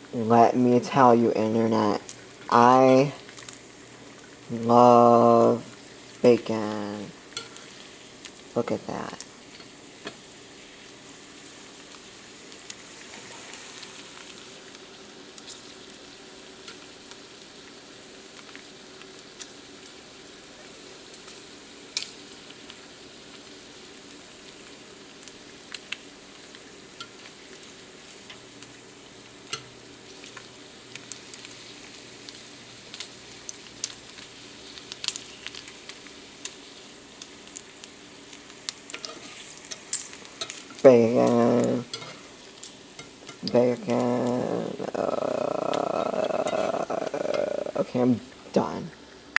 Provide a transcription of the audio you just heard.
Let me tell you, Internet, I love bacon. Look at that. Bacon. Bacon. Okay, I'm